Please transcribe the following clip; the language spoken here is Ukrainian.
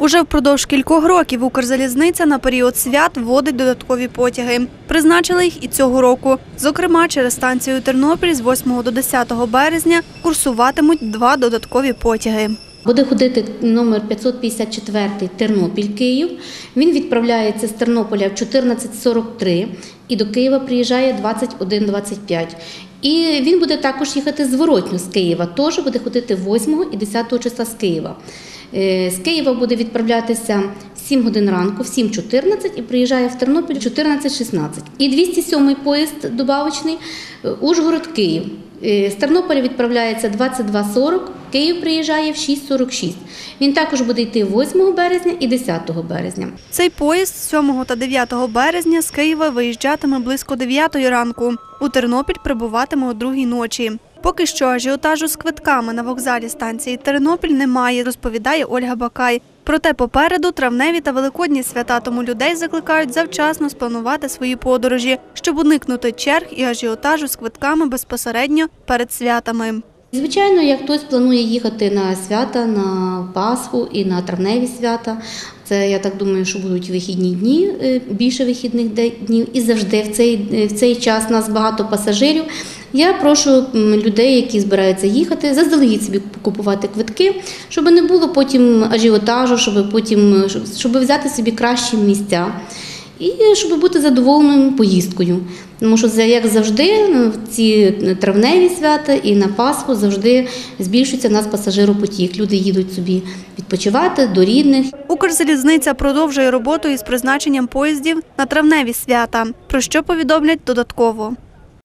Уже впродовж кількох років Укрзалізниця на період свят вводить додаткові потяги. Призначили їх і цього року. Зокрема, через станцію Тернопіль з 8 до 10 березня курсуватимуть 2 додаткові потяги. Буде ходити номер 554 Тернопіль-Київ. Він відправляється з Тернополя в 14:43 і до Києва приїжджає 21:25. І він буде також їхати зворотньо з Києва, теж буде ходити 8 і 10 числа з Києва. З Києва буде відправлятися в 7 годин ранку, в 7:14 і приїжджає в Тернопіль в 14:16. І 207-й поїзд добавочний Ужгород-Київ. З Тернополя відправляється 22:40, Київ приїжджає в 6:46. Він також буде йти 8 березня і 10 березня. Цей поїзд 7 та 9 березня з Києва виїжджатиме близько 9 ранку. У Тернопіль прибуватиме о 2 ночі. Поки що ажіотажу з квитками на вокзалі станції Тернопіль немає, розповідає Ольга Бакай. Проте попереду травневі та великодні свята, тому людей закликають завчасно спланувати свої подорожі, щоб уникнути черг і ажіотажу з квитками безпосередньо перед святами. Звичайно, як хтось планує їхати на свята, на Пасху і на травневі свята, це, я так думаю, що будуть вихідні дні, більше вихідних днів, і завжди в цей час нас багато пасажирів. Я прошу людей, які збираються їхати, заздалегідь собі купувати квитки, щоб не було потім ажіотажу, щоб взяти собі кращі місця і щоб бути задоволеним поїздкою. Тому що, як завжди, в ці травневі свята і на Пасху завжди збільшується у нас пасажиропотік. Люди їдуть собі відпочивати до рідних. Укрзалізниця продовжує роботу із призначенням поїздів на травневі свята, про що повідомлять додатково.